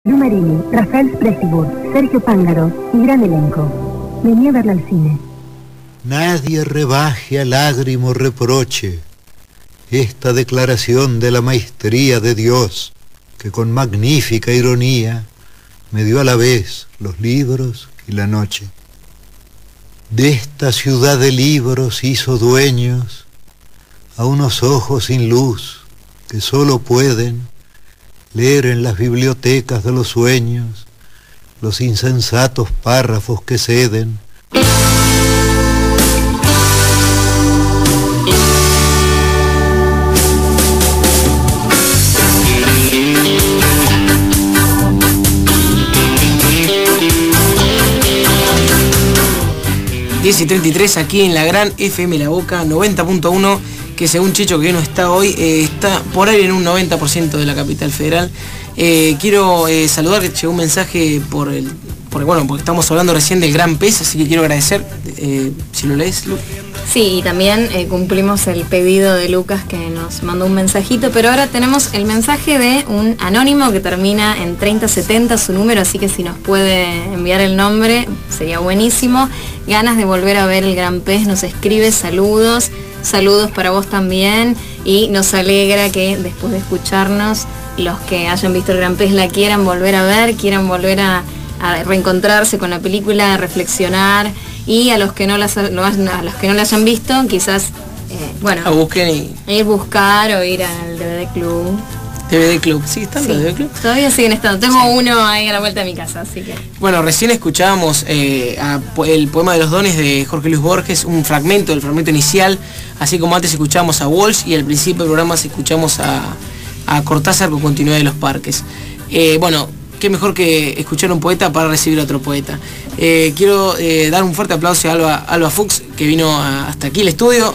Lu Marini, Rafael Spresibur, Sergio Pángaro y gran elenco. Vení a verla al cine. Nadie rebaje a lágrimo reproche esta declaración de la maestría de Dios, que con magnífica ironía me dio a la vez los libros y la noche. De esta ciudad de libros hizo dueños a unos ojos sin luz que solo pueden leer en las bibliotecas de los sueños los insensatos párrafos que ceden. 10:33 aquí en la gran FM La Boca 90.1, que según Chicho, que no está hoy, está por ahí en un 90% de la capital federal. Quiero saludar, que llegó un mensaje porque estamos hablando recién del Gran Pez, así que quiero agradecer, si lo lees, Lu. Sí, y también cumplimos el pedido de Lucas, que nos mandó un mensajito, pero ahora tenemos el mensaje de un anónimo que termina en 3070 su número, así que si nos puede enviar el nombre sería buenísimo. Ganas de volver a ver el Gran Pez, nos escribe, saludos para vos también, y nos alegra que después de escucharnos, los que hayan visto el Gran Pez la quieran volver a ver, quieran volver a reencontrarse con la película, a reflexionar, y a los que no la hayan visto, quizás a busquen ir buscar o ir al DVD Club. DVD Club, ¿sí están los DVD Club? Todavía siguen estando, tengo uno ahí a la vuelta de mi casa, así que... Bueno, recién escuchábamos el poema de los dones de Jorge Luis Borges, un fragmento del fragmento inicial, así como antes escuchamos a Walsh, y al principio del programa escuchamos a Cortázar con Continuidad de los Parques. Qué mejor que escuchar a un poeta para recibir a otro poeta. Quiero dar un fuerte aplauso a Alba Fuchs, que vino hasta aquí al estudio.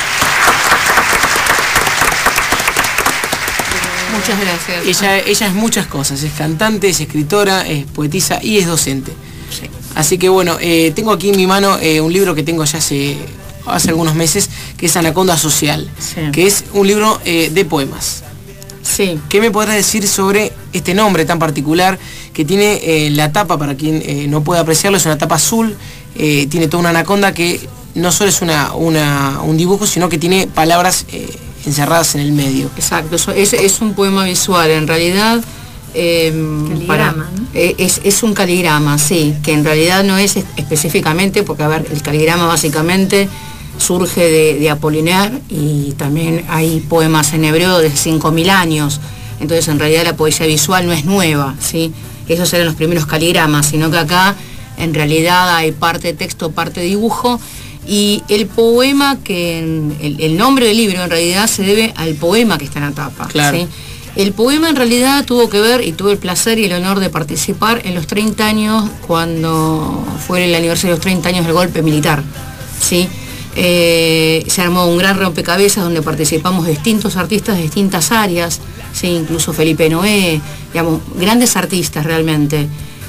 Muchas gracias. Ella es muchas cosas, es cantante, es escritora, es poetisa y es docente. Sí. Así que tengo aquí en mi mano un libro que tengo ya hace algunos meses, que es Anaconda Social, sí, que es un libro de poemas. Sí. ¿Qué me podrás decir sobre este nombre tan particular que tiene la tapa? Para quien no puede apreciarlo, es una tapa azul, tiene toda una anaconda que no solo es un dibujo, sino que tiene palabras encerradas en el medio. Exacto, es un poema visual, en realidad. Caligrama, ¿no? Es un caligrama, sí, que en realidad no es específicamente, porque el caligrama básicamente surge de Apollinaire, y también hay poemas en hebreo de 5.000 años, entonces en realidad la poesía visual no es nueva, ¿sí? Esos eran los primeros caligramas, sino que acá en realidad hay parte texto, parte dibujo, y el poema, el nombre del libro en realidad se debe al poema que está en la tapa. Claro. ¿Sí? El poema en realidad tuvo que ver, y tuve el placer y el honor de participar en los 30 años, cuando fue el aniversario de los 30 años del golpe militar, ¿sí? Se armó un gran rompecabezas donde participamos distintos artistas de distintas áreas, ¿sí? Incluso Felipe Noé, digamos, grandes artistas realmente.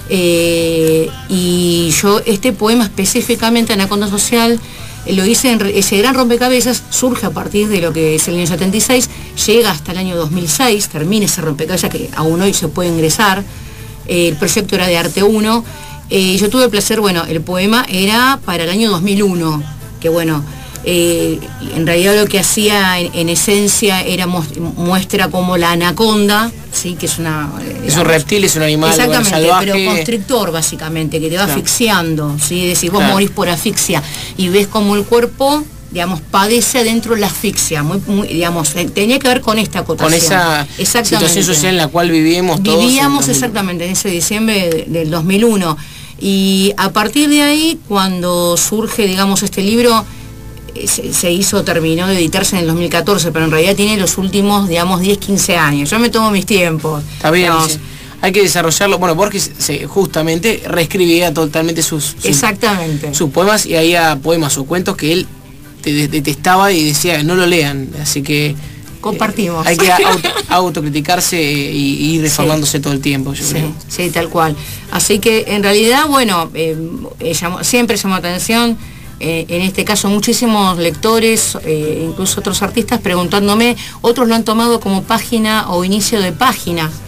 Y yo este poema específicamente, Anaconda Social, lo hice en ese gran rompecabezas, surge a partir de lo que es el año 76, llega hasta el año 2006, termina ese rompecabezas que aún hoy se puede ingresar. El proyecto era de Arte 1, yo tuve el placer, el poema era para el año 2001, que en realidad lo que hacía en esencia era muestra como la anaconda, ¿sí? Que es es un reptil, es un animal salvaje, pero constrictor básicamente, que te va asfixiando, ¿sí? Es decir, vos morís por asfixia, y ves como el cuerpo, padece adentro la asfixia, tenía que ver con esta acotación. Con esa situación social en la cual vivíamos todos. Vivíamos exactamente en ese diciembre del 2001. Y a partir de ahí, cuando surge, este libro, terminó de editarse en el 2014, pero en realidad tiene los últimos, 10, 15 años. Yo me tomo mis tiempos. Está bien, hay que desarrollarlo. Borges justamente reescribía totalmente sus poemas, y había poemas o cuentos que él detestaba y decía, no lo lean. Así que compartimos. Hay que autocriticarse y ir reformándose todo el tiempo, yo creo. Sí, tal cual. Así que en realidad, siempre llamó atención, en este caso muchísimos lectores, incluso otros artistas preguntándome, otros lo han tomado como página o inicio de página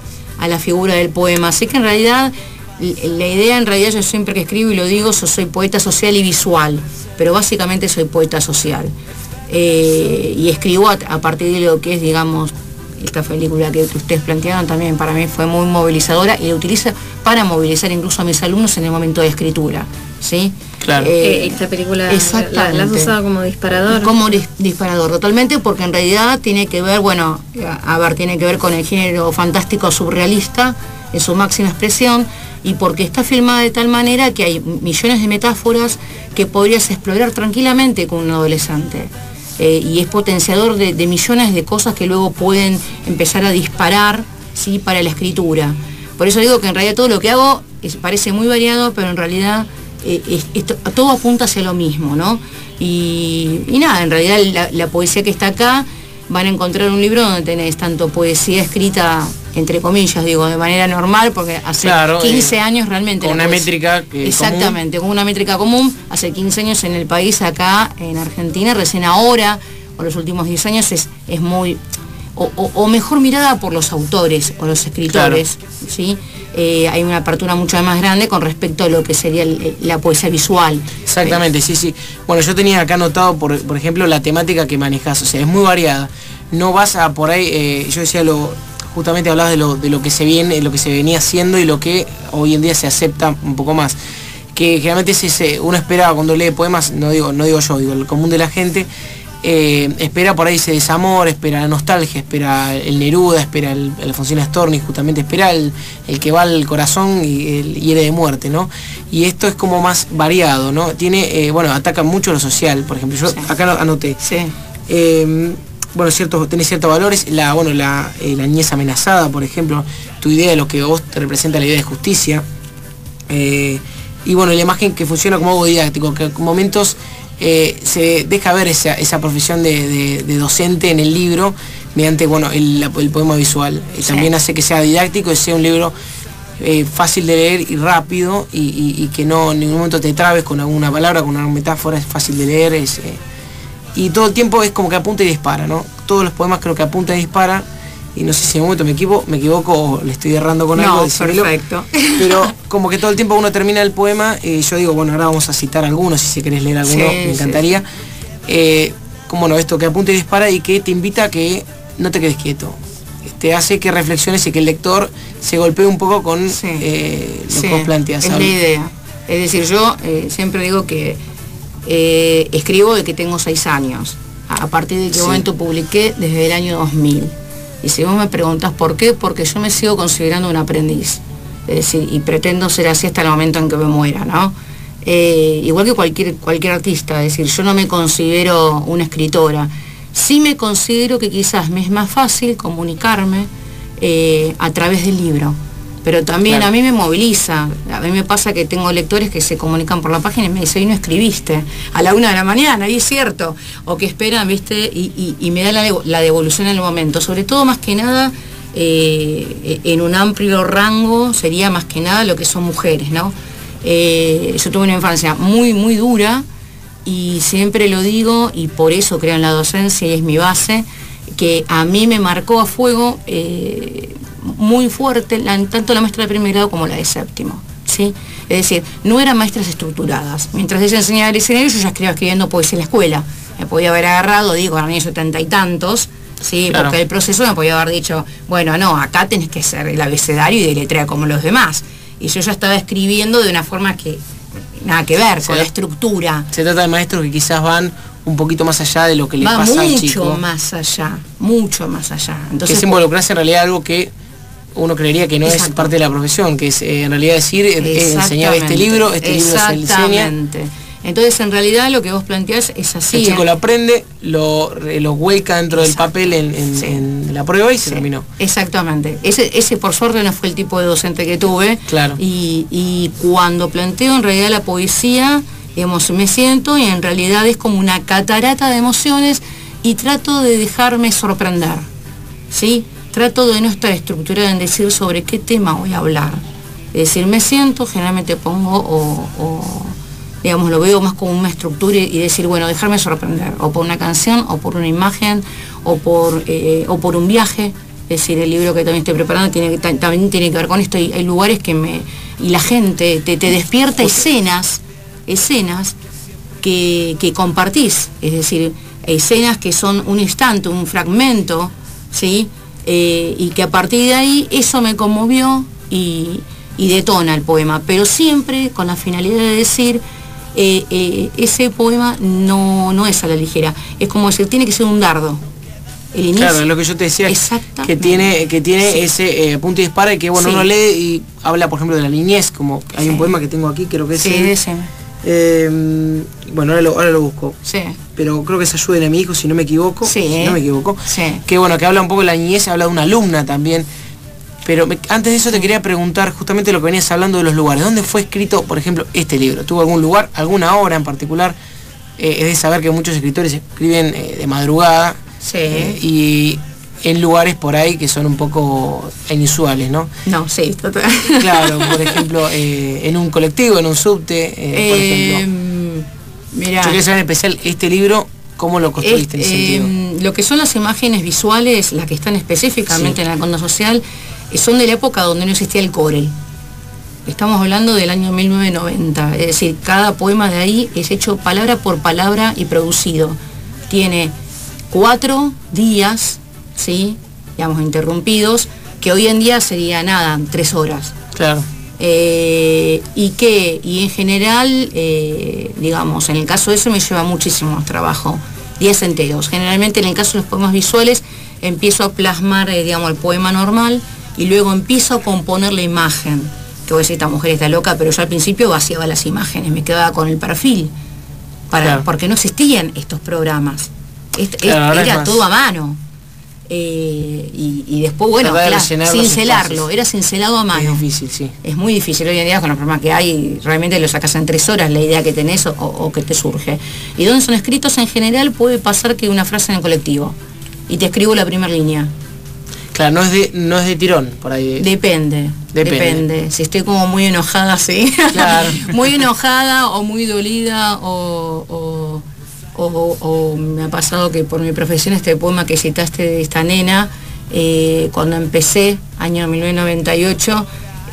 a la figura del poema. Así que en realidad, la idea, en realidad yo siempre que escribo y lo digo, yo soy poeta social y visual, pero básicamente soy poeta social. Y escribo a partir de lo que es, digamos, esta película que ustedes plantearon también para mí fue muy movilizadora y la utilizo para movilizar incluso a mis alumnos en el momento de escritura, ¿sí? Claro. Esta película la has usado como disparador. Como disparador, totalmente, porque en realidad tiene que ver, bueno, tiene que ver con el género fantástico surrealista en su máxima expresión, y porque está filmada de tal manera que hay millones de metáforas que podrías explorar tranquilamente con un adolescente. Y es potenciador de millones de cosas que luego pueden empezar a disparar, ¿sí?, para la escritura. Por eso digo que en realidad todo lo que hago parece muy variado, pero en realidad todo apunta hacia lo mismo, ¿no? Y nada, en realidad la poesía que está acá, van a encontrar un libro donde tenés tanto poesía escrita, entre comillas, digo, de manera normal, porque hace 15 años realmente... Con una métrica exactamente, con una métrica común. Hace 15 años en el país, acá en Argentina, recién ahora, o los últimos 10 años, es muy... O mejor mirada por los autores o los escritores, claro. ¿Sí? Hay una apertura mucho más grande con respecto a lo que sería la poesía visual. Exactamente, sí. Bueno, yo tenía acá anotado, por ejemplo, la temática que manejas, o sea, es muy variada. No vas a por ahí, yo decía justamente hablabas de lo que se viene, lo que se venía haciendo y lo que hoy en día se acepta un poco más. Que generalmente uno espera cuando lee poemas, no digo yo, digo el común de la gente, espera por ahí ese desamor, espera la nostalgia, espera el Neruda, espera el Alfonsín Storni, justamente espera el que va al corazón y el hiere de muerte, ¿no? Y esto es como más variado, ¿no? Tiene, ataca mucho lo social, por ejemplo, yo acá anoté. Sí. Tenés ciertos valores, la niñez amenazada, por ejemplo, tu idea de lo que vos te representa la idea de justicia, y bueno, la imagen que funciona como algo didáctico, que en momentos se deja ver esa profesión de docente en el libro mediante el poema visual. También hace que sea didáctico y sea un libro fácil de leer y rápido y que no en ningún momento te trabes con alguna palabra, con una metáfora, es fácil de leer, y todo el tiempo es como que apunta y dispara, ¿no? Todos los poemas creo que apunta y dispara, y no sé si en un momento me equivoco o le estoy errando con algo. Perfecto. Pero como que todo el tiempo uno termina el poema, yo digo, ahora vamos a citar algunos, si querés leer alguno, me encantaría. Esto que apunta y dispara y que te invita a que no te quedes quieto. Te hace que reflexiones y que el lector se golpee un poco con lo que vos planteás. Es la idea. Es decir, yo siempre digo que escribo de que tengo 6 años. A partir de qué momento publiqué, desde el año 2000. Y si vos me preguntás por qué, porque yo me sigo considerando un aprendiz. Es decir, y pretendo ser así hasta el momento en que me muera, ¿no? Igual que cualquier artista, es decir, yo no me considero una escritora. Sí me considero que quizás me es más fácil comunicarme a través del libro. Pero también a mí me moviliza. A mí me pasa que tengo lectores que se comunican por la página y me dicen, hoy no escribiste a la 1 de la mañana, y es cierto. O que esperan, ¿viste? Y me da la devolución en el momento. Sobre todo, más que nada, en un amplio rango, sería más que nada lo que son mujeres, ¿no? Yo tuve una infancia muy, muy dura, y siempre lo digo, y por eso creo en la docencia, y es mi base, que a mí me marcó a fuego muy fuerte, tanto la maestra de primer grado como la de séptimo, ¿sí? Es decir, no eran maestras estructuradas. Mientras ella enseñaba el escenario, yo ya escribiendo poesía en la escuela. Me podía haber agarrado, digo, a los niños 70 y tantos, ¿sí? Claro. Porque el proceso me podía haber dicho, acá tenés que ser el abecedario y deletrear como los demás. Y yo ya estaba escribiendo de una forma que nada que ver con la estructura. Se trata de maestros que quizás van un poquito más allá de lo que le pasa al chico. Mucho más allá. Entonces, que es involucrarse en realidad algo que uno creería que no es parte de la profesión, que es en realidad decir, enseñar este libro se enseña. Entonces, en realidad, lo que vos planteás es así. El chico lo aprende, lo vuelca dentro del papel en la prueba y se terminó. Exactamente. Ese, por suerte, no fue el tipo de docente que tuve. Claro. Y cuando planteo, en realidad, la poesía, digamos, me siento y en realidad es como una catarata de emociones y trato de dejarme sorprender, ¿sí? Trato de no estar estructurada en decir sobre qué tema voy a hablar. Es decir, me siento, generalmente pongo digamos, lo veo más como una estructura y decir, dejarme sorprender, o por una canción, o por una imagen, o por un viaje. Es Es decir, el libro que también estoy preparando también tiene que ver con esto. Hay lugares y la gente te despierta escenas que compartís. Es decir, escenas que son un instante, un fragmento, ¿sí? Y que a partir de ahí eso me conmovió y detona el poema. Pero siempre con la finalidad de decir, ese poema no es a la ligera. Es como decir, tiene que ser un dardo. El inicio. Claro, lo que yo te decía, que tiene sí. Ese punto y dispara, y que bueno, uno lee y habla, por ejemplo, de la niñez, como hay un poema que tengo aquí, creo que es bueno, ahora lo busco. Sí. Pero creo que es Ayuden a mi hijo, si no me equivoco. Sí. Si no me equivoco. Sí. Que bueno, que habla un poco de la niñez, habla de una alumna también. Pero antes de eso te quería preguntar justamente lo que venías hablando de los lugares. ¿Dónde fue escrito, por ejemplo, este libro? ¿Tuvo algún lugar, alguna obra en particular? Es de saber que muchos escritores escriben de madrugada. Sí. Y en lugares por ahí que son un poco inusuales, ¿no? No, sí, total. Claro, por ejemplo, en un colectivo, en un subte, por ejemplo. Mirá, yo quería saber en especial este libro, ¿cómo lo construiste en ese sentido? Lo que son las imágenes visuales, las que están específicamente en la Conda Social, son de la época donde no existía el Corel. Estamos hablando del año 1990, es decir, cada poema de ahí es hecho palabra por palabra y producido. Tiene 4 días, ¿sí? Digamos, interrumpidos, que hoy en día sería nada, 3 horas. Claro. Y en general, digamos, en el caso de eso me lleva muchísimo más trabajo, 10 enteros. Generalmente en el caso de los poemas visuales empiezo a plasmar, digamos, el poema normal y luego empiezo a componer la imagen. Que voy a decir, esta mujer está loca, pero yo al principio vaciaba las imágenes, me quedaba con el perfil, porque no existían estos programas. Era todo a mano. Y después, bueno, cincelarlo, era cincelado a mano. Es difícil, sí. Es muy difícil hoy en día con los programas que hay, realmente lo sacas en 3 horas la idea que tenés o que te surge. Y donde son escritos en general puede pasar que una frase en el colectivo y te escribo la primera línea. Claro, no es de tirón, por ahí. Depende. Si estoy como muy enojada, sí. Claro. Muy enojada o muy dolida o me ha pasado que por mi profesión este poema que citaste de esta nena, cuando empecé, año 1998,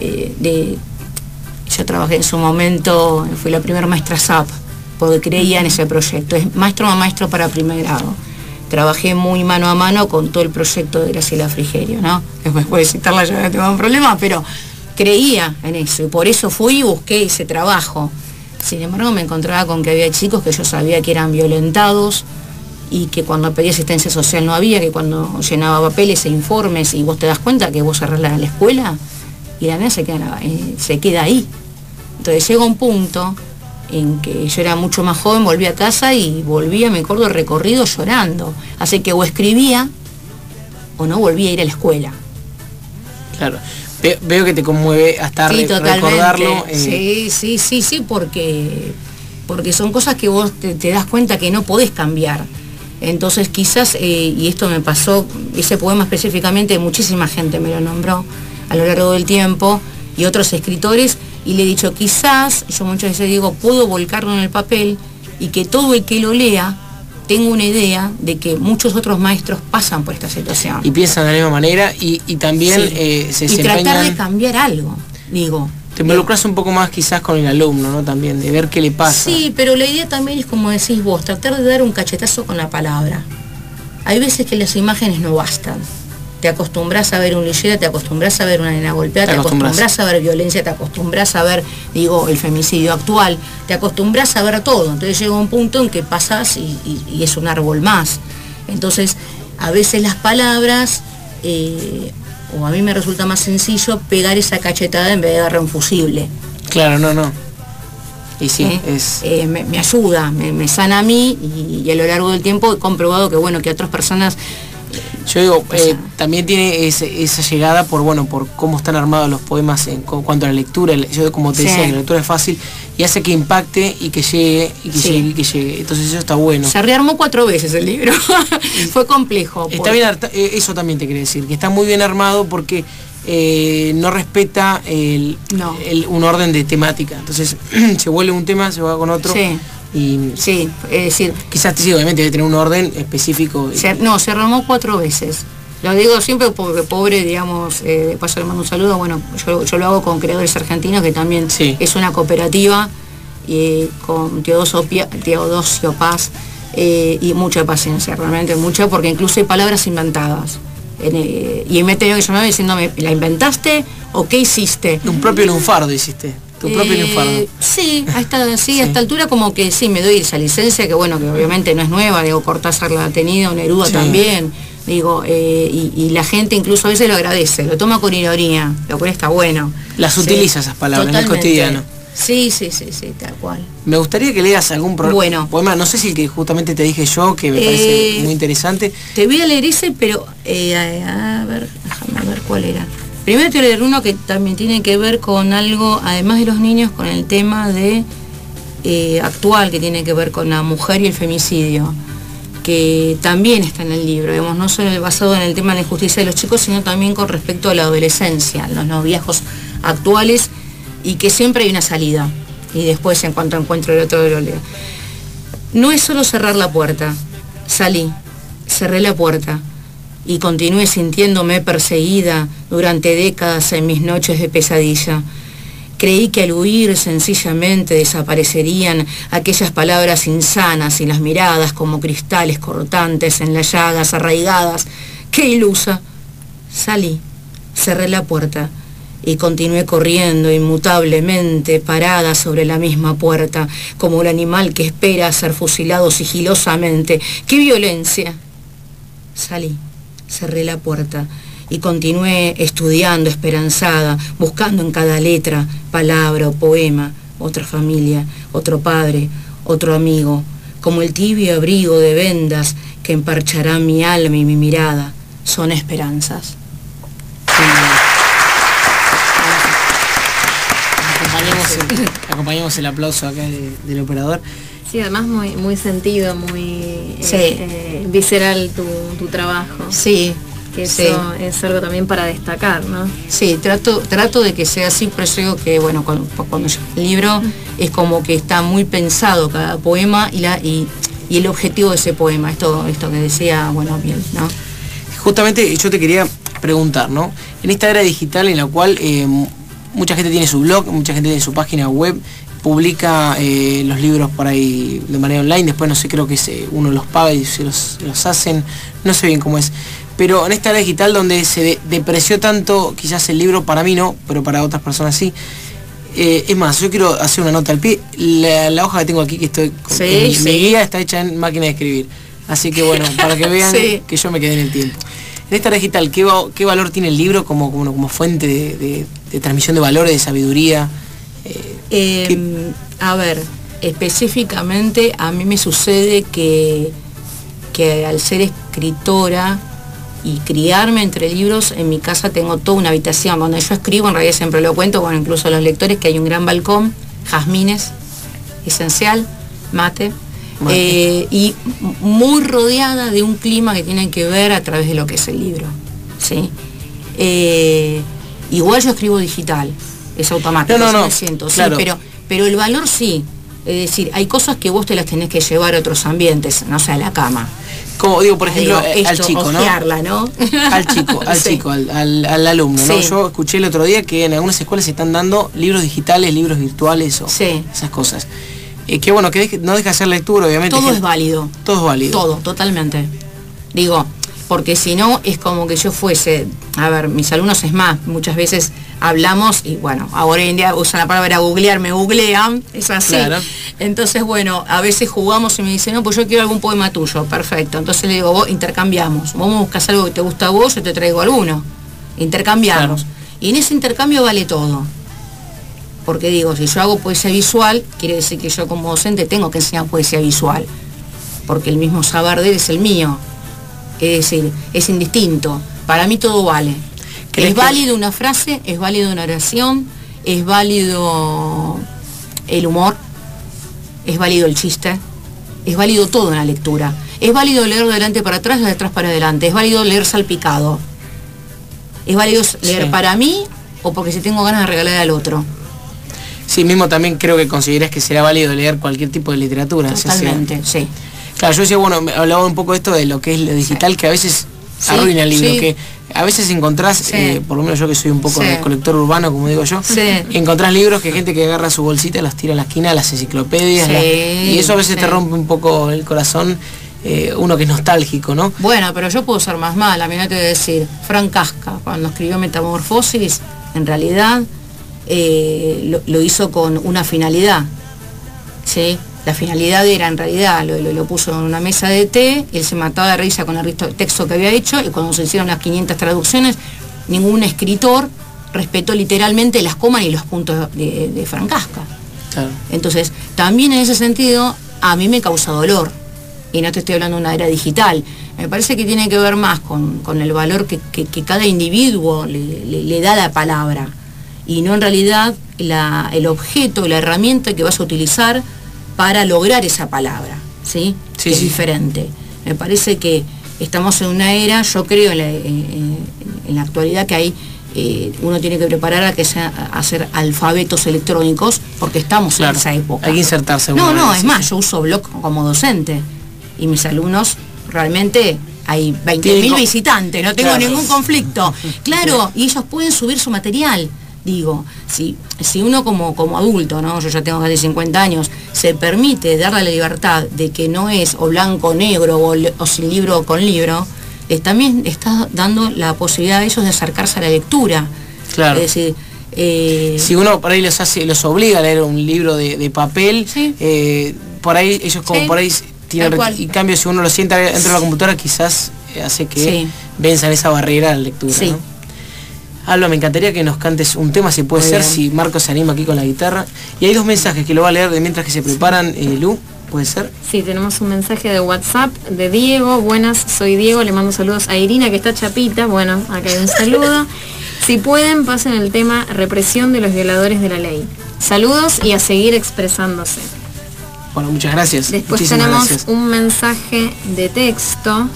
yo trabajé en su momento, fui la primera maestra SAP, porque creía en ese proyecto, es maestro a maestro para primer grado. Trabajé muy mano a mano con todo el proyecto de Graciela Frigerio, ¿no? Después puede citarla, yo no tengo un problema, pero creía en eso y por eso fui y busqué ese trabajo. Sin embargo, me encontraba con que había chicos que yo sabía que eran violentados y que cuando pedía asistencia social no había, que cuando llenaba papeles e informes y vos te das cuenta que vos cerrás la escuela y la nena se queda ahí. Entonces llega un punto en que yo era mucho más joven, volví a casa y volvía, me acuerdo, recorrido llorando. Así que o escribía o no volvía a ir a la escuela. Claro. Veo que te conmueve hasta recordarlo. Sí, porque son cosas que vos te das cuenta que no podés cambiar. Entonces quizás, y esto me pasó, ese poema específicamente, muchísima gente me lo nombró a lo largo del tiempo, y otros escritores, y le he dicho, quizás, yo muchas veces digo, puedo volcarlo en el papel, y que todo el que lo lea tengo una idea de que muchos otros maestros pasan por esta situación. Y piensan de la misma manera y también se desempeñan... Y tratar de cambiar algo, digo. Te involucras un poco más quizás con el alumno, ¿no? También, de ver qué le pasa. Sí, pero la idea también es, como decís vos, tratar de dar un cachetazo con la palabra. Hay veces que las imágenes no bastan. Te acostumbras a ver un lillera, te acostumbras a ver una nena golpeada, te acostumbras a ver violencia, te acostumbras a ver, el femicidio actual, te acostumbras a ver todo. Entonces llega un punto en que pasas y es un árbol más. Entonces, a veces las palabras, o a mí me resulta más sencillo pegar esa cachetada en vez de agarrar un fusible. Claro, no. Y sí, me ayuda, me sana a mí y a lo largo del tiempo he comprobado que otras personas... Yo digo, también tiene esa llegada por cómo están armados los poemas en cuanto a la lectura. Yo, como te decía, la lectura es fácil y hace que impacte y que llegue, y que llegue. Entonces eso está bueno. Se rearmó 4 veces el libro. Fue complejo. Está bien, eso también te quería decir, que está muy bien armado porque no respeta un orden de temática. Entonces se vuelve un tema, se va con otro. Sí. Es decir, quizás obviamente debe tener un orden específico. Se rearmó 4 veces. Lo digo siempre porque pobre, digamos, de paso le mando un saludo, bueno, yo lo hago con Creadores Argentinos, que también es una cooperativa, con Teodosio Paz, y mucha paciencia, realmente mucha, porque incluso hay palabras inventadas. Y me he tenido que llamar diciéndome, ¿la inventaste o qué hiciste? Un propio lunfardo hiciste. Tu propio lunfardo. Sí, a esta altura como que sí, me doy esa licencia, que bueno, que obviamente no es nueva, digo, Cortázar la ha tenido, Neruda también, digo, y la gente incluso a veces lo agradece, lo toma con ironía, lo cual está bueno. Las utiliza esas palabras en el cotidiano. Sí, tal cual. Me gustaría que leas algún poema, no sé si el que justamente te dije yo, que me parece muy interesante. Te voy a leer ese, pero a ver, déjame ver cuál era. Primero te voy a leer uno que también tiene que ver con algo, además de los niños, con el tema de actual, que tiene que ver con la mujer y el femicidio, que también está en el libro, digamos, no solo basado en el tema de la injusticia de los chicos, sino también con respecto a la adolescencia, los noviazgos actuales, y que siempre hay una salida. Y después, en cuanto encuentro el otro, lo leo. No es solo cerrar la puerta. Salí, cerré la puerta y continué sintiéndome perseguida durante décadas en mis noches de pesadilla. Creí que al huir sencillamente desaparecerían aquellas palabras insanas y las miradas como cristales cortantes en las llagas arraigadas. ¡Qué ilusa! Salí, cerré la puerta y continué corriendo inmutablemente, parada sobre la misma puerta, como el animal que espera ser fusilado sigilosamente. ¡Qué violencia! Salí, cerré la puerta y continué estudiando, esperanzada, buscando en cada letra, palabra o poema, otra familia, otro padre, otro amigo, como el tibio abrigo de vendas que emparchará mi alma y mi mirada. Son esperanzas. Acompañamos el aplauso acá del operador. Sí, además muy sentido, muy visceral tu trabajo. Sí. Que eso es algo también para destacar, ¿no? Sí, trato de que sea así, pero yo digo que, bueno, cuando yo el libro es como que está muy pensado cada poema y el objetivo de ese poema, esto que decía, bueno, bien, ¿no? Justamente yo te quería preguntar, ¿no? En esta era digital en la cual mucha gente tiene su blog, mucha gente tiene su página web, publica los libros por ahí de manera online, después no sé, creo que uno los paga y se los hacen, no sé bien cómo es. Pero en esta era digital donde se depreció tanto, quizás el libro, para mí no, pero para otras personas sí. Es más, yo quiero hacer una nota al pie. La hoja que tengo aquí, que estoy mi guía, está hecha en máquina de escribir. Así que bueno, para que vean que yo me quedé en el tiempo. En esta era digital, ¿qué valor tiene el libro como fuente de transmisión de valores, de sabiduría? A ver, específicamente a mí me sucede que al ser escritora y criarme entre libros, en mi casa tengo toda una habitación donde yo escribo, en realidad siempre lo cuento, bueno, incluso a los lectores, que hay un gran balcón, jazmines, esencial, mate, y muy rodeada de un clima que tiene que ver a través de lo que es el libro, ¿sí? Igual yo escribo digital, es automático, no, me siento, claro. Sí, pero el valor sí, es decir, hay cosas que vos te las tenés que llevar a otros ambientes, no sé, a la cama. Como digo, por ejemplo, al chico, ojearla, ¿no? Al chico, al alumno, ¿no? Yo escuché el otro día que en algunas escuelas se están dando libros digitales, libros virtuales o esas cosas. Que bueno, que no deja de hacer lectura, obviamente. Todo es válido. Todo es válido. Todo, totalmente. Digo, porque si no es como que yo fuese, a ver, mis alumnos es más, muchas veces hablamos y bueno, ahora hoy en día usan la palabra googlear, me googlean, es así. Claro. Entonces, bueno, a veces jugamos y me dicen, no, pues yo quiero algún poema tuyo, perfecto. Entonces le digo, vos intercambiamos, vos me buscas algo que te gusta a vos, yo te traigo alguno. Intercambiamos. Claro. Y en ese intercambio vale todo. Porque digo, si yo hago poesía visual, quiere decir que yo como docente tengo que enseñar poesía visual. Porque el mismo saber de él es el mío. Es decir, es indistinto. Para mí todo vale. Es válido una frase, es válido una oración, es válido el humor, es válido el chiste, es válido todo en la lectura. Es válido leer de adelante para atrás, de atrás para adelante. Es válido leer salpicado. Es válido leer para mí o porque si tengo ganas de regalar al otro. Sí, mismo también creo que consideras que será válido leer cualquier tipo de literatura. Totalmente, sí. Claro, yo decía, bueno, hablaba un poco de esto de lo que es lo digital, que a veces arruina el libro, sí. que a veces encontrás, Sí. por lo menos yo que soy un poco Sí. colector urbano, como digo yo, Sí. encontrás libros que hay gente que agarra su bolsita, los tira a la esquina, las enciclopedias, Sí, y eso a veces sí. te rompe un poco el corazón, uno que es nostálgico, ¿no? Bueno, pero yo puedo ser más mala, mirá, te voy a decir, Frank Kafka, cuando escribió Metamorfosis, en realidad lo hizo con una finalidad, ¿sí? La finalidad era, en realidad, lo puso en una mesa de té, él se mataba de risa con el texto que había hecho, y cuando se hicieron las 500 traducciones, ningún escritor respetó literalmente las comas y los puntos de Frank Kafka. Claro. Entonces, también en ese sentido, a mí me causa dolor. Y no te estoy hablando de una era digital. Me parece que tiene que ver más con el valor que cada individuo le da a la palabra. Y no en realidad el objeto, la herramienta que vas a utilizar para lograr esa palabra. ¿Sí? Sí, Que es sí. diferente. Me parece que estamos en una era, yo creo en la actualidad que hay, uno tiene que preparar a hacer alfabetos electrónicos, porque estamos Claro, en esa época. hay que insertarse. No, alguna vez, es sí, más, sí. yo uso Blog como docente y mis alumnos realmente hay 20.000 Tienen visitantes, no tengo Claro. ningún conflicto. Claro, y ellos pueden subir su material. Digo, si uno como adulto, ¿no? Yo ya tengo casi 50 años, se permite darle la libertad de que no es o blanco o negro o sin libro o con libro, también está dando la posibilidad a ellos de acercarse a la lectura. Claro. Es decir, Si uno por ahí los obliga a leer un libro de papel, Sí. Por ahí ellos como Sí, por ahí tienen, tal cual. y en cambio si uno lo sienta dentro de la computadora quizás hace que Sí. venzan esa barrera a la lectura. Sí. ¿no? Alba, me encantaría que nos cantes un tema, si puede Muy ser, bien. si Marco se anima aquí con la guitarra. Y hay dos mensajes que lo va a leer de mientras que se preparan, Lu, ¿puede ser? Sí, tenemos un mensaje de WhatsApp de Diego. Buenas, soy Diego, le mando saludos a Irina que está chapita. Bueno, acá hay un saludo. Si pueden, pasen el tema represión de los violadores de la ley. Saludos y a seguir expresándose. Bueno, muchas gracias. Después Muchísimas tenemos gracias. un mensaje de texto.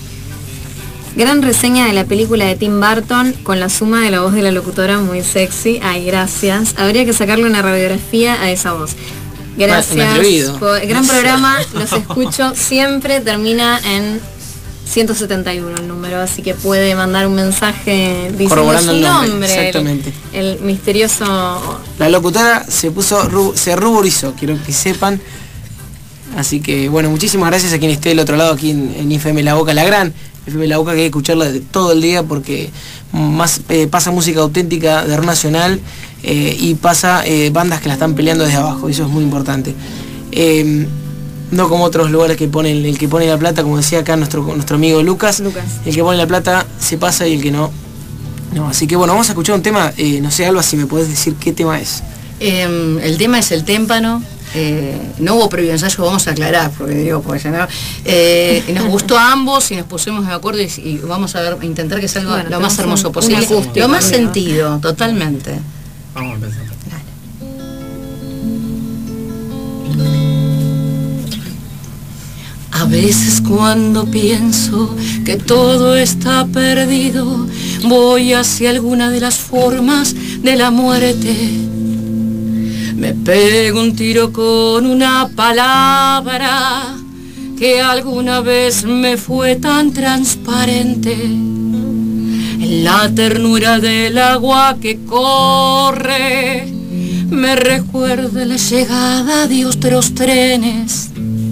Gran reseña de la película de Tim Burton con la suma de la voz de la locutora muy sexy. Ay, gracias. Habría que sacarle una radiografía a esa voz. Un Gracias. atrevido. Gran programa, los escucho siempre. Termina en 171 el número, así que puede mandar un mensaje diciendo Corroborando su el nombre, nombre. exactamente. El misterioso. La locutora se ruborizó, quiero que sepan. Así que, bueno, muchísimas gracias a quien esté del otro lado aquí en FM La Boca, la gran FM La Boca, que hay que escucharla todo el día porque más pasa música auténtica de rock nacional y pasa bandas que la están peleando desde abajo, y eso es muy importante. No como otros lugares que ponen, el que pone la plata, como decía acá nuestro amigo Lucas, el que pone la plata se pasa y el que no. No, así que bueno, vamos a escuchar un tema, no sé, Alba, si me podés decir qué tema es. El tema es el témpano. No hubo previo ensayo, vamos a aclarar, porque digo, pues, ¿no? Nos gustó a ambos y nos pusimos de acuerdo y vamos a intentar que salga Bueno, lo más tenemos hermoso un posible, acústico lo más también, ¿no? sentido, totalmente. Vamos a empezar. A veces cuando pienso que todo está perdido, voy hacia alguna de las formas de la muerte. Me pego un tiro con una palabra que alguna vez me fue tan transparente. En la ternura del agua que corre, me recuerda la llegada de otros trenes.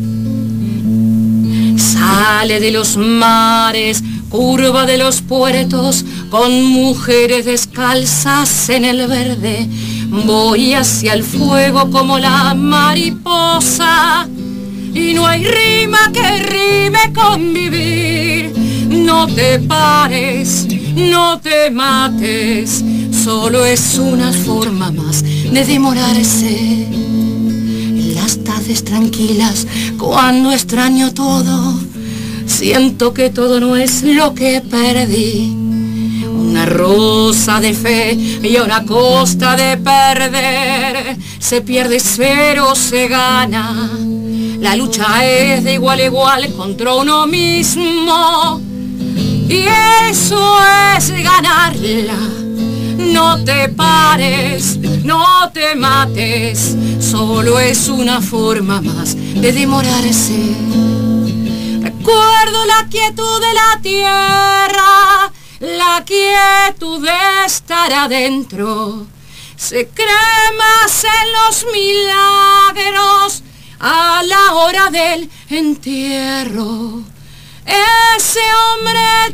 Sale de los mares, curva de los puertos, con mujeres descalzas en el verde. Voy hacia el fuego como la mariposa, y no hay rima que rime con vivir. No te pares, no te mates, solo es una forma más de demorarse. En las tardes tranquilas, cuando extraño todo, siento que todo no es lo que perdí. Una rosa de fe y a una costa de perder. Se pierde cero, se gana. La lucha es de igual a igual contra uno mismo. Y eso es ganarla. No te pares, no te mates, solo es una forma más de demorarse. Recuerdo la quietud de la tierra, la quietud de estar adentro. Se cree más en los milagros a la hora del entierro. Ese hombre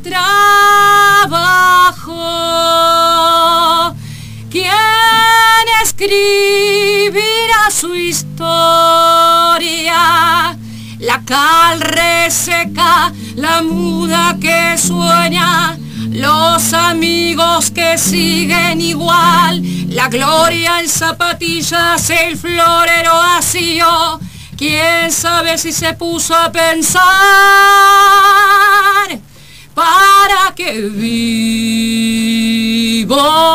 trabajó, quien escribirá su historia. La cal reseca, la muda que sueña, los amigos que siguen igual, la gloria en zapatillas, el florero vacío. ¿Quién sabe si se puso a pensar para qué vivo?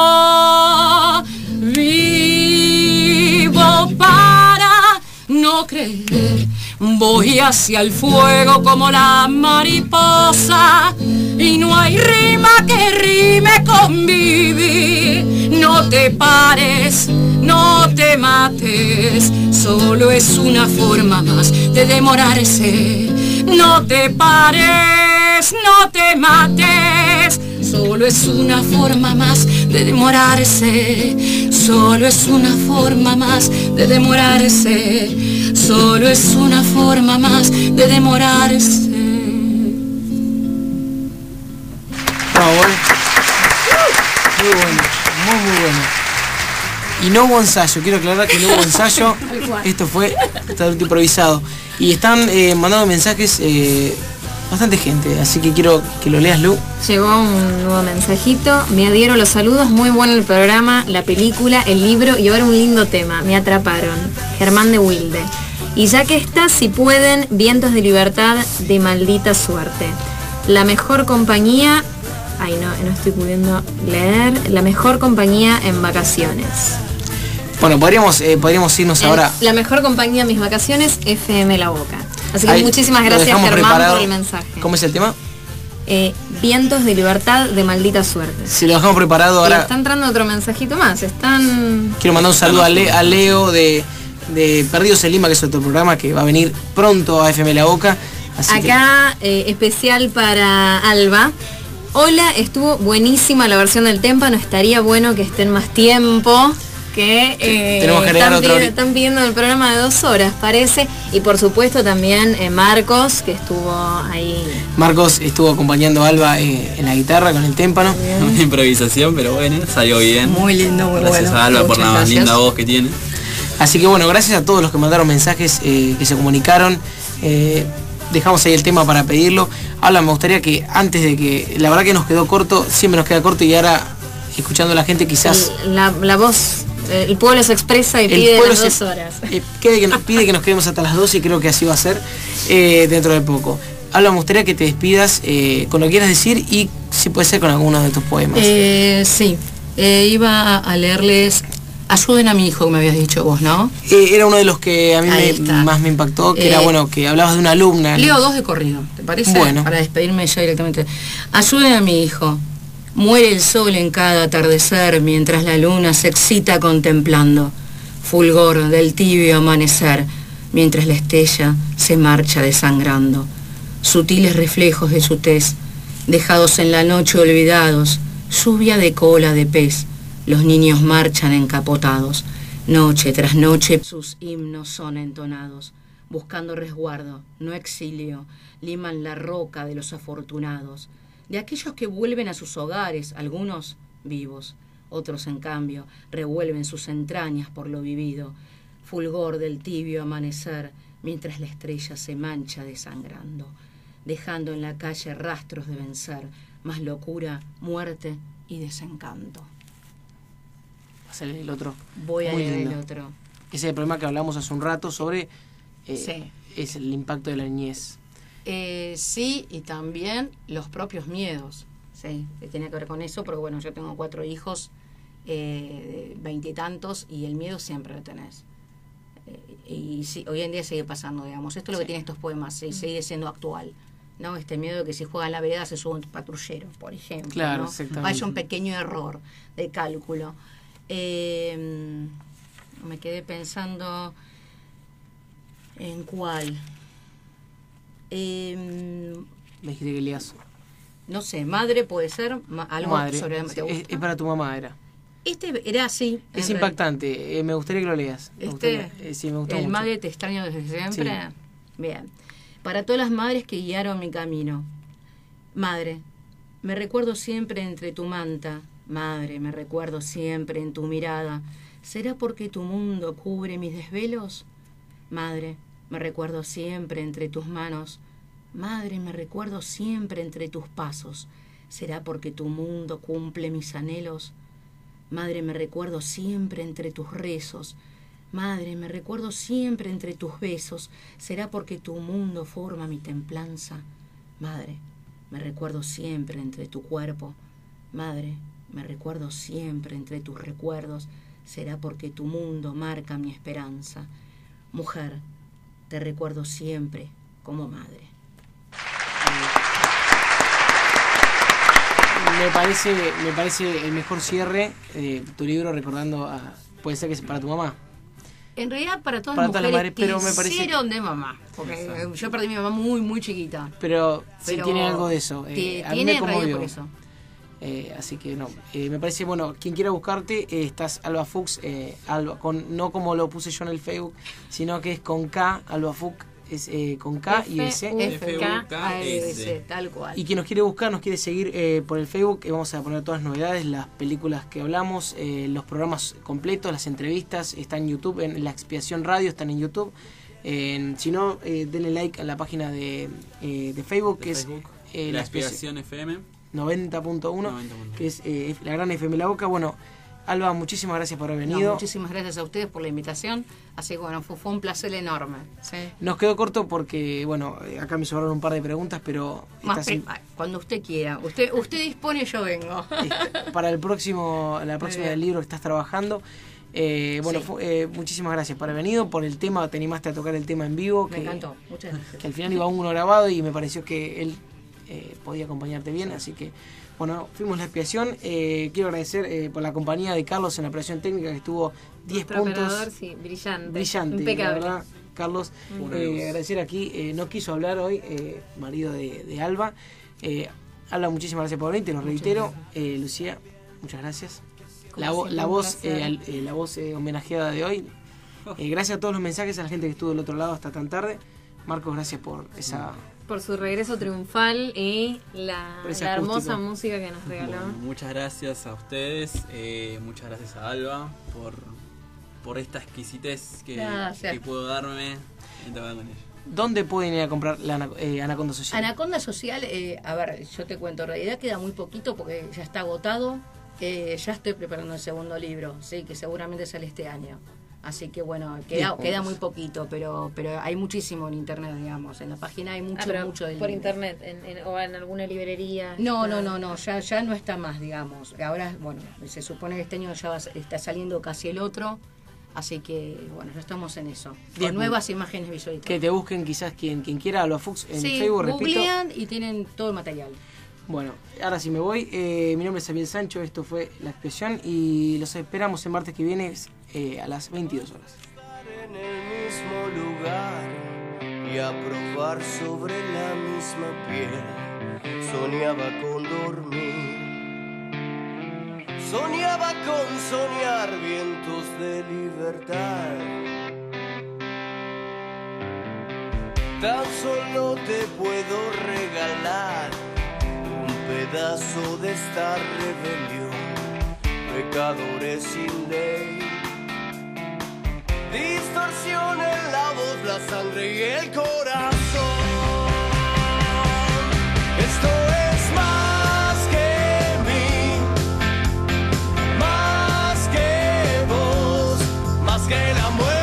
Vivo para no creer. Voy hacia el fuego como la mariposa y no hay rima que rime con vivir. No te pares, no te mates, solo es una forma más de demorarse. No te pares, no te mates, solo es una forma más de demorarse. Solo es una forma más de demorarse. Solo es una forma más de demorarse. Bravo, muy bueno, muy bueno. Y no hubo ensayo, quiero aclarar que no hubo ensayo. Esto fue totalmente improvisado. Y están mandando mensajes bastante gente, así que quiero que lo leas, Lu. Llegó un nuevo mensajito. Me adhiero los saludos, muy bueno el programa, la película, el libro y ahora un lindo tema. Me atraparon. Germán de Wilde. Y ya que está, si pueden, Vientos de Libertad de Maldita Suerte. La mejor compañía... Ay, no estoy pudiendo leer. La mejor compañía en vacaciones. Bueno, podríamos irnos ahora. La mejor compañía en mis vacaciones, FM La Boca. Así que ahí, muchísimas gracias, Germán, por el mensaje. ¿Cómo es el tema? Vientos de Libertad de Maldita Suerte. Si lo dejamos preparado ahora. Y está entrando otro mensajito más. Quiero mandar un saludo a Leo de Perdidos en Lima, que es otro programa que va a venir pronto a FM La Boca. Así acá especial para Alba. Hola, estuvo buenísima la versión del témpano, estaría bueno que estén más tiempo, que están pidiendo el programa de 2 horas, parece, y por supuesto también Marcos, que estuvo ahí. Marcos estuvo acompañando a Alba en la guitarra con el témpano. Una improvisación, pero bueno, salió bien. Muy lindo, muy gracias bueno. Gracias a Alba por la linda voz que tiene. Así que bueno, gracias a todos los que mandaron mensajes, que se comunicaron. Dejamos ahí el tema para pedirlo. Habla, me gustaría que antes de que... La verdad que nos quedó corto, siempre nos queda corto y ahora, escuchando a la gente quizás... La voz, el pueblo se expresa y pide las 2 horas. Pide que nos quedemos hasta las 12 y creo que así va a ser dentro de poco. Habla, me gustaría que te despidas con lo que quieras decir y si puede ser con alguno de tus poemas. Sí, iba a leerles... Ayuden a mi hijo, que me habías dicho vos, ¿no? Era uno de los que a mí más me impactó, que era bueno, que hablabas de una alumna. Leo 2 de corrido, ¿te parece? Bueno. Para despedirme ya directamente. Ayuden a mi hijo. Muere el sol en cada atardecer mientras la luna se excita contemplando. Fulgor del tibio amanecer mientras la estrella se marcha desangrando. Sutiles reflejos de su tez, dejados en la noche olvidados, lluvia de cola de pez. Los niños marchan encapotados, noche tras noche sus himnos son entonados, buscando resguardo, no exilio, liman la roca de los afortunados, de aquellos que vuelven a sus hogares, algunos vivos, otros en cambio revuelven sus entrañas por lo vivido, fulgor del tibio amanecer, mientras la estrella se mancha desangrando, dejando en la calle rastros de vencer, más locura, muerte y desencanto. El otro. Voy a leer el otro. Ese es el problema que hablamos hace un rato sobre sí. Es el impacto de la niñez. Sí, y también los propios miedos. Sí, tiene que ver con eso, porque bueno, yo tengo 4 hijos, 20 y tantos, y el miedo siempre lo tenés. Y sí, hoy en día sigue pasando, digamos. Esto es lo que tiene estos poemas, sigue siendo actual. ¿No? Este miedo de que si juega en la vereda se sube un patrullero, por ejemplo. Claro, ¿no? exactamente. Haya un pequeño error de cálculo. Me quedé pensando en cuál. Me dijiste que leas. No sé, madre puede ser, algo Madre. sobre ¿te gusta? Es para tu mamá, era. Este era así. Es impactante, me gustaría que lo leas. Sí, me gustó El mucho. Madre te extraño desde siempre. Sí. Bien. Para todas las madres que guiaron mi camino. Madre, me recuerdo siempre entre tu manta. Madre, me recuerdo siempre en tu mirada. ¿Será porque tu mundo cubre mis desvelos? Madre, me recuerdo siempre entre tus manos. Madre, me recuerdo siempre entre tus pasos. ¿Será porque tu mundo cumple mis anhelos? Madre, me recuerdo siempre entre tus rezos. Madre, me recuerdo siempre entre tus besos. ¿Será porque tu mundo forma mi templanza? Madre, me recuerdo siempre entre tu cuerpo. Madre, me recuerdo siempre entre tus recuerdos. ¿Será porque tu mundo marca mi esperanza? Mujer, te recuerdo siempre como madre. Me parece el mejor cierre de tu libro, recordando a... Puede ser que es para tu mamá. En realidad para todas las mujeres madres, pero me parece... hicieron de mamá. Porque yo perdí a mi mamá muy, muy chiquita. Pero sí tiene algo de eso. A mí me conmovió. Por eso. Así que no, me parece, bueno, quien quiera buscarte, estás Alba Fuchs, Alba, no como lo puse yo en el Facebook, sino que es con K, Alba Fuchs, es con K y S. F-U-K-S, tal cual. Y quien nos quiere buscar, nos quiere seguir por el Facebook, vamos a poner todas las novedades, las películas que hablamos, los programas completos, las entrevistas, están en YouTube, en La Expiación Radio, están en YouTube. Si no, denle like a la página de Facebook, que es La Expiación FM 90.1, que es la gran FM La Boca. Bueno, Alba, muchísimas gracias por haber venido. Muchísimas gracias a ustedes por la invitación. Así que bueno, fue un placer enorme. ¿Sí? Nos quedó corto porque, bueno, acá me sobraron un par de preguntas, pero... Cuando usted quiera. Usted dispone, yo vengo. Para la próxima del libro que estás trabajando. Bueno, sí. Muchísimas gracias por haber venido, por el tema, te animaste a tocar el tema en vivo. Me encantó, muchas gracias. Que al final iba uno grabado y me pareció que él podía acompañarte bien, así que bueno, fuimos La Expiación. Quiero agradecer por la compañía de Carlos en la operación técnica, que estuvo 10 puntos. Sí, brillante, impecable, la verdad, Carlos. Agradecer aquí, no quiso hablar hoy, marido de Alba. Alba, muchísimas gracias por venir, te lo reitero. Lucía, muchas gracias. La voz homenajeada de hoy. Gracias a todos los mensajes, a la gente que estuvo del otro lado hasta tan tarde. Marcos, gracias por esa... Por su regreso triunfal y la hermosa música que nos regaló. Bueno, muchas gracias a ustedes, muchas gracias a Alba por esta exquisitez que puedo darme en trabajar con ella. ¿Dónde pueden ir a comprar la Anaconda Social? Anaconda Social, a ver, yo te cuento, en realidad queda muy poquito porque ya está agotado. Ya estoy preparando el segundo libro, sí, que seguramente sale este año. Así que bueno, queda muy poquito, pero hay muchísimo en internet, digamos. En la página hay mucho del por libro. Internet, o en alguna librería. No, ya no está más, digamos. Ahora, bueno, se supone que este año ya está saliendo casi el otro. Así que, bueno, ya estamos en eso. Con nuevas imágenes visualizadas. Que te busquen quizás quien quiera, Alba Fuchs en Facebook, repito. Googlean y tienen todo el material. Bueno, ahora sí me voy. Mi nombre es Xavier Sancho, esto fue La Expiación y los esperamos el martes que viene a las 22 horas. En el mismo lugar y a probar sobre la misma piel, soñaba con dormir, soñaba con soñar vientos de libertad. Tan solo te puedo regalar pedazo de esta rebelión, pecadores sin ley, distorsión en la voz, la sangre y el corazón. Esto es más que mí, más que vos, más que la muerte.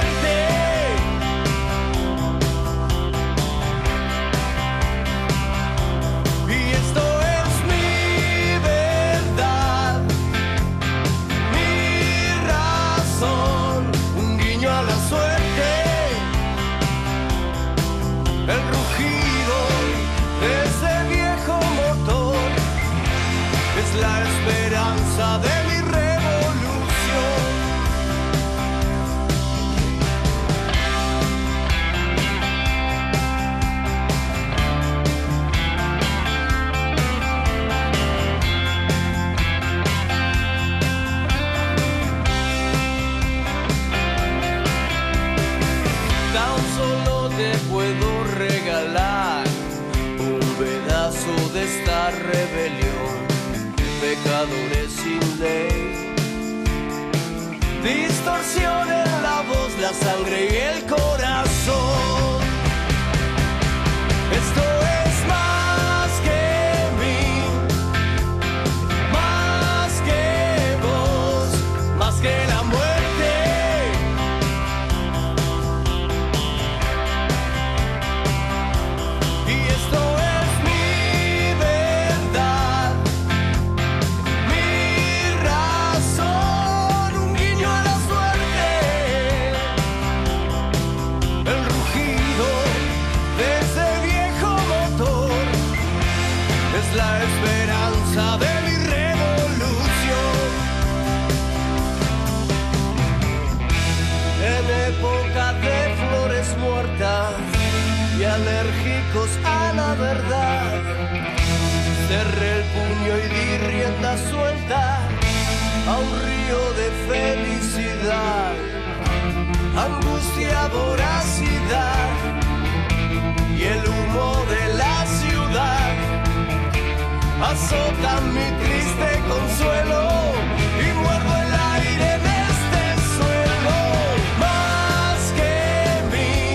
puedo regalar un pedazo de esta rebelión. Pecadores sin ley, distorsión en la voz, la sangre y el corazón. Esto es más que mí, más que vos, más que la muerte. La esperanza de mi revolución. En época de flores muertas y alérgicos a la verdad, cerré el puño y di rienda suelta a un río de felicidad, angustia, voracidad y el humo de la ciudad azotan mi triste consuelo y muerdo el aire en este suelo. Más que mí,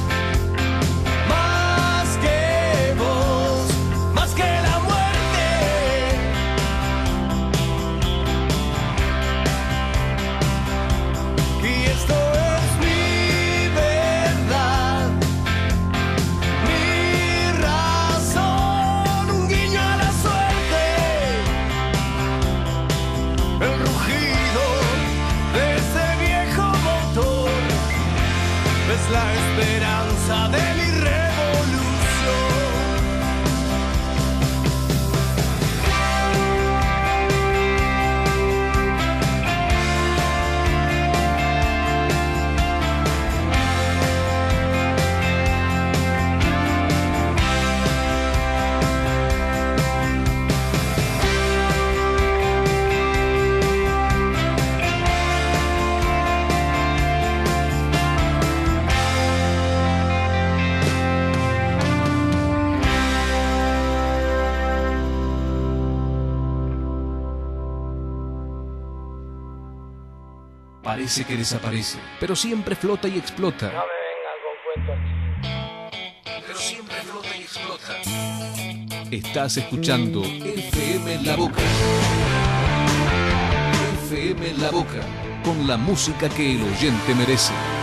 más que vos, más que la muerte. Y esto es mi verdad, mi razón, un guiño a la el rugido de ese viejo motor es la esperanza de mi revolución. Parece que desaparece, pero siempre flota y explota. No me vengan con cuentos. Pero siempre flota y explota. Estás escuchando FM en la Boca. FM en la Boca, con la música que el oyente merece.